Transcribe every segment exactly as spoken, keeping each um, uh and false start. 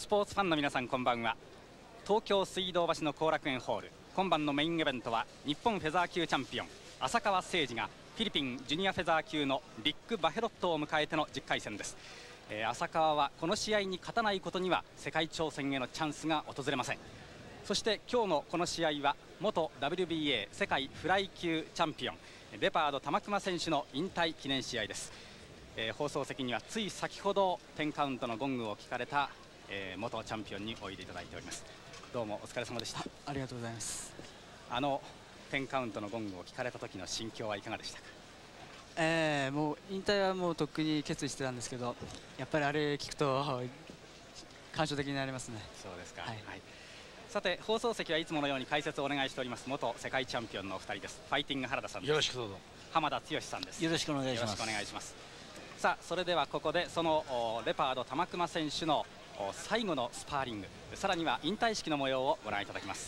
スポーツファンの皆さん、こんばんは。東京水道橋の後楽園ホール、今晩のメインイベントは日本フェザー級チャンピオン浅川誠二がフィリピンジュニアフェザー級のリック・バヘロットを迎えてのじゅっかい戦です。えー、浅川はこの試合に勝たないことには世界挑戦へのチャンスが訪れません。そして今日のこの試合は元 ダブリュービーエー 世界フライ級チャンピオンレパード玉熊選手の引退記念試合です。えー、放送席にはつい先ほどテンカウントのゴングを聞かれた、えー、元チャンピオンにおいでいただいております。どうもお疲れ様でした。 あ, ありがとうございます。 あのテンカウントのゴングを聞かれた時の心境はいかがでしたか？ えー、もう引退はもうとっくに決意してたんですけど、やっぱりあれ聞くと感傷的になりますね。 そうですか、 はいはい。さて放送席はいつものように解説をお願いしております元世界チャンピオンのお二人です。ファイティング原田さんです。 よろしくどうぞ。 浜田剛さんです。 よろしくお願いします。 よろしくお願いします。さあそれではここでそのレパード玉熊選手の最後のスパーリング、さらには引退式の模様をご覧いただきます。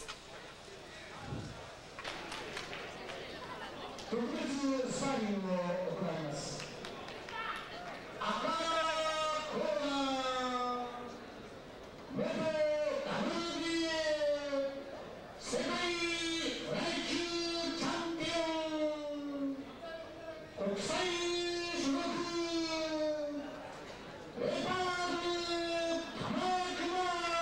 特別スパーリングを行います。赤コーナー元 ダブリュービーエー 世界フライ級チャンピオン国際種目レパード玉熊。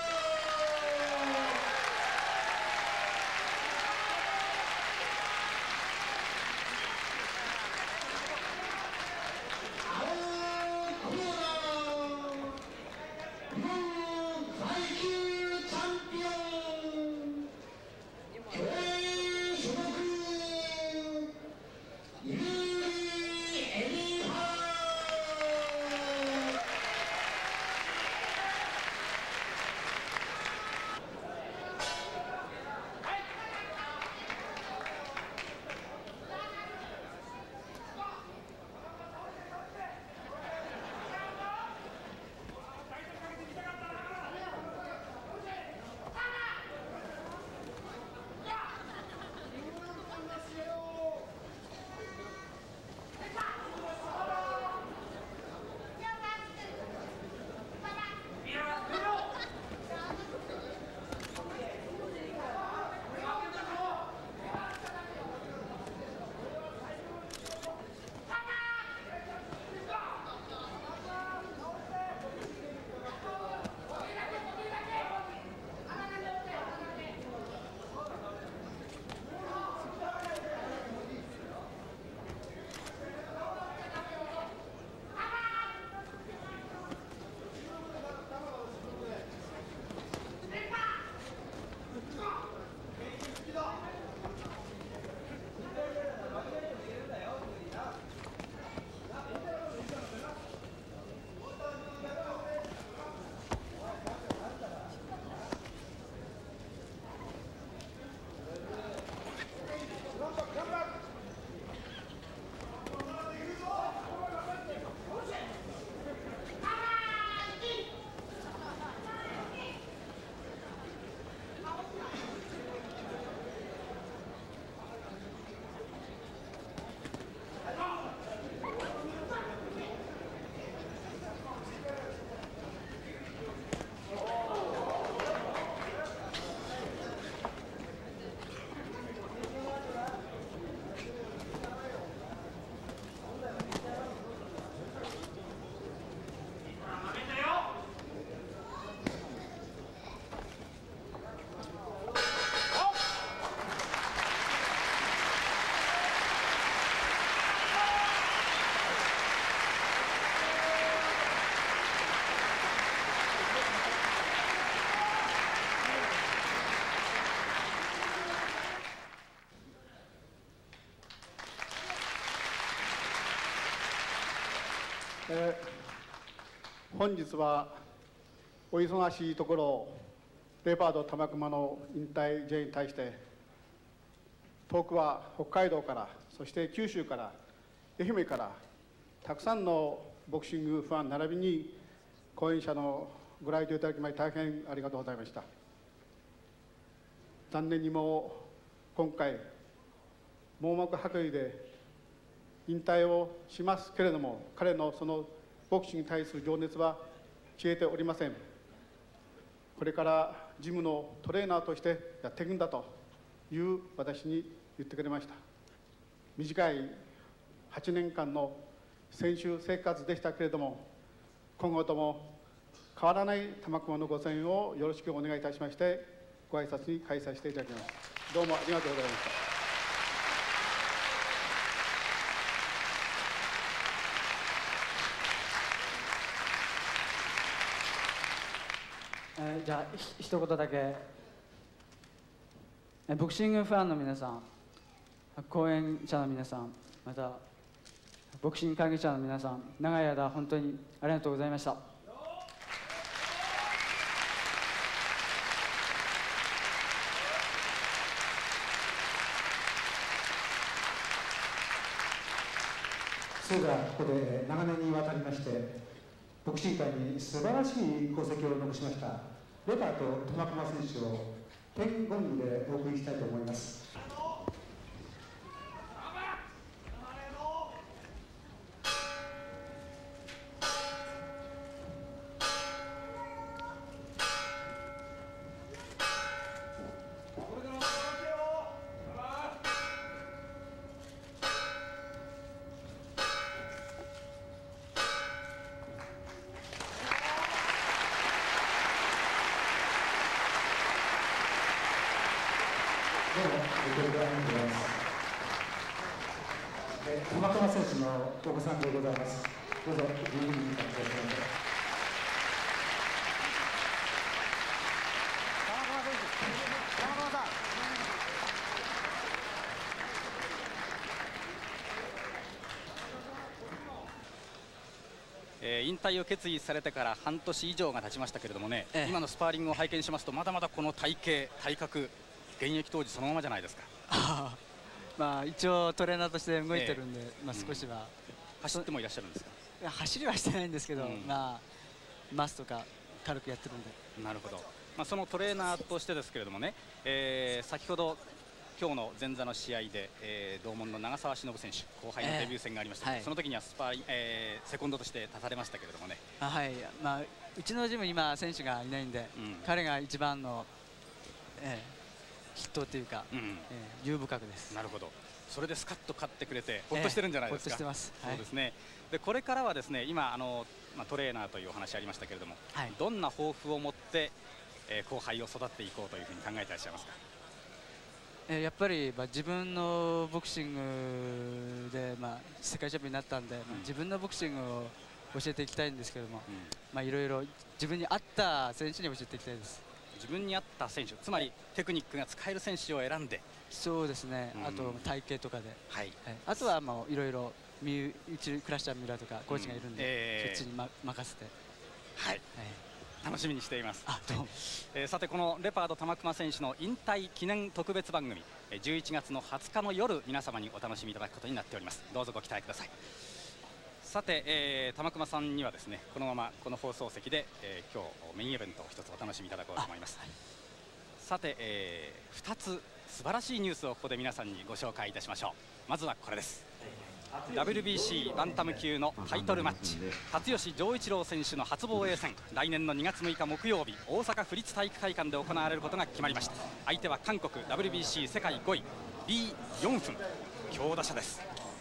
えー、本日はお忙しいところレパード玉熊の引退試合に対して遠くは北海道からそして九州から愛媛からたくさんのボクシングファン並びに講演者のご来場いただきまして大変ありがとうございました。残念にも今回網膜剥離で引退をしますけれども、彼のそのボクシングに対する情熱は消えておりません。 これからジムのトレーナーとしてやっていくんだという私に言ってくれました。短いはちねんかんの選手生活でしたけれども、今後とも変わらない玉熊のご声援をよろしくお願いいたしまして、ご挨拶に返させていただきます。どうもありがとうございました。 えー、じゃあひ一言だけ、えー、ボクシングファンの皆さん、講演者の皆さん、またボクシング関係者の皆さん、長い間本当にありがとうございました。 それではここで長年にわたりましてボクシング界に素晴らしい功績を残しましたレパート玉熊選手を天ゴングでお送りしたいと思います。どうもご協力ありがとうございます。え玉熊選手のお子さんでございます。どうぞ十分にお願いします。 えー、引退を決意されてから半年以上が経ちましたけれどもね、 ええ、 今のスパーリングを拝見しますとまだまだこの体型体格現役当時そのままじゃないですか。 まあ一応トレーナーとして動いてるんで、ええ、まあ少しは、うん、 走ってもいらっしゃるんですか。 いや走りはしてないんですけど、うん、まあマスとか軽くやってるんで。 なるほど。まあそのトレーナーとしてですけれどもね、えー、先ほど今日の前座の試合で、えー、同門の長澤忍選手後輩のデビュー戦がありました、えーはい、その時にはスパー、えー、セコンドとして立たれましたけれどもね。 あ、はい、まあ、うちのジム今選手がいないんで、うん、彼が一番の、えー、筆頭というか、うん、えー、重深くです。 なるほど。それでスカッと勝ってくれてほっとしてるんじゃないですか。 ほっとしてます。 そうですね。でこれからはですね、今あの、まあ、トレーナーというお話ありましたけれども、はい、どんな抱負を持って、えー、後輩を育っていこうというふうに考えていらっしゃいますか。 えー、やっぱり、まあ、自分のボクシングで、まあ、世界チャンピオンになったんで、うん、自分のボクシングを教えていきたいんですけども、うん、まあいろいろ自分に合った選手に教えていきたいです。 自分に合った選手、つまりテクニックが使える選手を選んで。 そうですね、うん、あと体型とかで、 はい、 はい、あとはまあいろいろうちクラッシャーミラーとかコーチがいるんで、うん、えー、そっちに、ま、任せて、 はい、はい、楽しみにしています。あ、どうも。えー、さてこのレパード玉熊選手の引退記念特別番組、じゅういちがつのはつかの夜皆様にお楽しみいただくことになっております。どうぞご期待ください。さて、えー、玉熊さんにはですねこのままこの放送席で、えー、今日メインイベントを一つお楽しみいただこうと思います。はい、さて、えー、ふたつ素晴らしいニュースをここで皆さんにご紹介いたしましょう。まずはこれです。 ダブリュービーシー バンタム級のタイトルマッチ、辰吉丈一郎選手の初防衛戦、来年のにがつむいか木曜日大阪府立体育会館で行われることが決まりました。相手は韓国 ダブリュービーシー 世界ごいリー・ヨンフン、強打者です。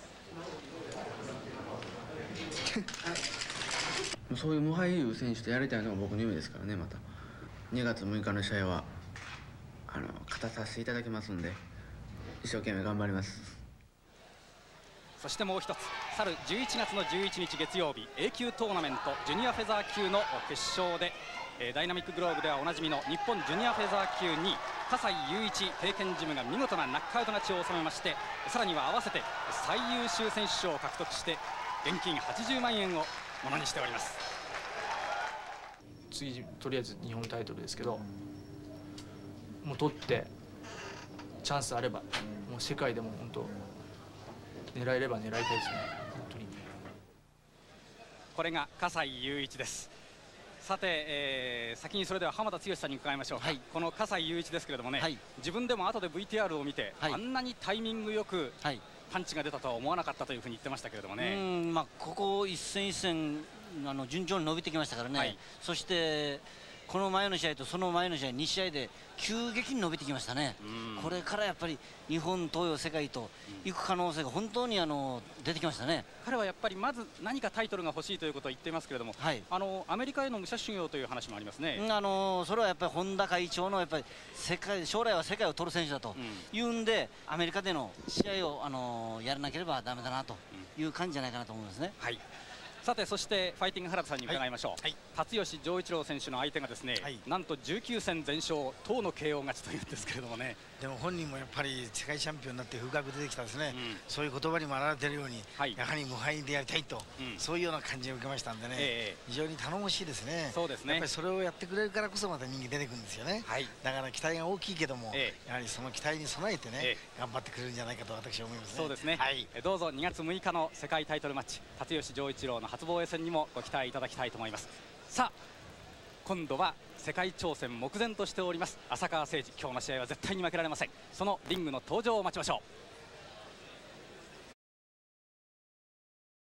そういう無敗いう選手とやりたいのが僕の夢ですからね。またにがつむいかの試合はあの勝たさせていただきますんで、一生懸命頑張ります。 そしてもう一つ、去るじゅういちがつのじゅういちにち月曜日 A 級トーナメントジュニアフェザー級の決勝で、えー、ダイナミックグローブではおなじみの日本ジュニアフェザー級にい葛西雄一帝拳ジムが見事なナックアウト勝ちを収めまして、さらには合わせて最優秀選手賞を獲得して現金はちじゅうまんえんをものにしております。 次とりあえず日本タイトルですけど、もう取ってチャンスあればもう世界でも本当狙えれば狙いたいですね。本当にこれが葛西雄一です。さて、えー、先にそれでは浜田剛さんに伺いましょうか。はい、この葛西雄一ですけれどもね、はい、自分でも後で ブイティーアール を見て、はい、あんなにタイミングよくパンチが出たとは思わなかったというふうに言ってましたけれどもね。 うん、まあ、ここ一戦一戦あの順調に伸びてきましたからね、はい、そしてこの前の試合とその前の試合に試合で急激に伸びてきましたね。これからやっぱり日本、東洋、世界と行く可能性が本当にあの出てきましたね。 彼はやっぱりまず何かタイトルが欲しいということを言っていますけれども、はい、あのアメリカへの武者修行という話もありますね。 あのそれはやっぱり本田会長のやっぱり世界将来は世界を取る選手だというんで、うん、アメリカでの試合をあのやらなければだめだなという感じじゃないかなと思いますね。 はい、さてそしてファイティング原田さんに伺いましょう。はい、辰吉丈一郎選手の相手がですね、はい、なんとじゅうきゅう戦全勝、等の ケーオー 勝ちというんですけれどもね。 でも本人もやっぱり世界チャンピオンになって風格出てきたですね、うん、そういう言葉にも表れているように、はい、やはり無敗でやりたいと、うん、そういうような感じを受けましたんでね、えー、非常に頼もしいですね。そうですね、やっぱりそれをやってくれるからこそまた人気出てくるんですよね。はい、だから期待が大きいけども、えー、やはりその期待に備えてね、えー、頑張ってくれるんじゃないかと私は思いますね。そうですね、はい、どうぞにがつむいかの世界タイトルマッチ、辰吉丈一郎の初防衛戦にもご期待いただきたいと思います。さあ今度は世界挑戦目前としております浅川誠二、今日の試合は絶対に負けられません。そのリングの登場を待ちましょう。